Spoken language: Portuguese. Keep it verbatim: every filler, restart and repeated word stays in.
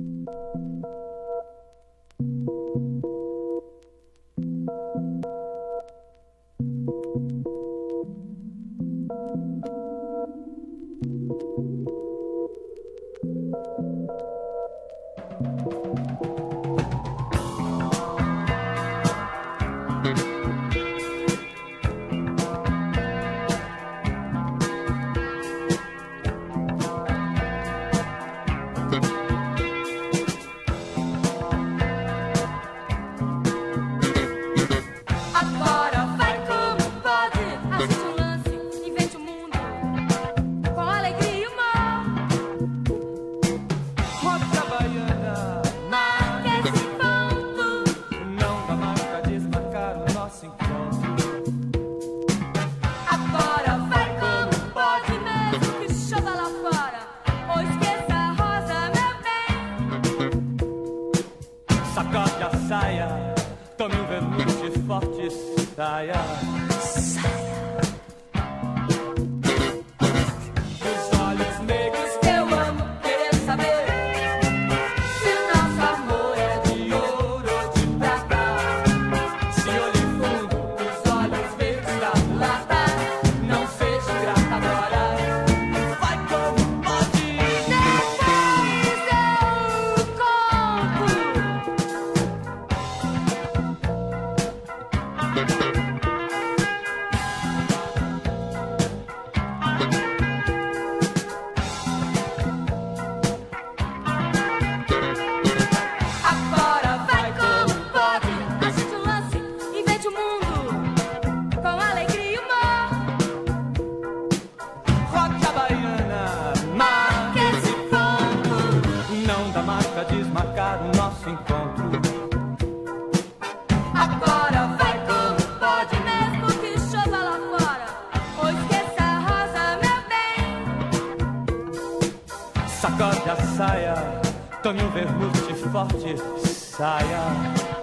Tome um vermute forte, saia, saia. Os olhos negros que eu amo, querer saber se nosso amor é de ouro ou de prata. Se olho fundo, os olhos verdes da mulata. Não seja ingrata agora, vai como pode. Depois eu conto. Agora vai como pode, agite o lance, invente o mundo com alegria e humor. Rock a baiana, marque esse ponto. Não dá mais pra desmarcar o nosso encontro. Agora vai como pode, mesmo que chova lá fora, ou esqueça a rosa, meu bem. Sacode a saia, tome um vermute forte, saia.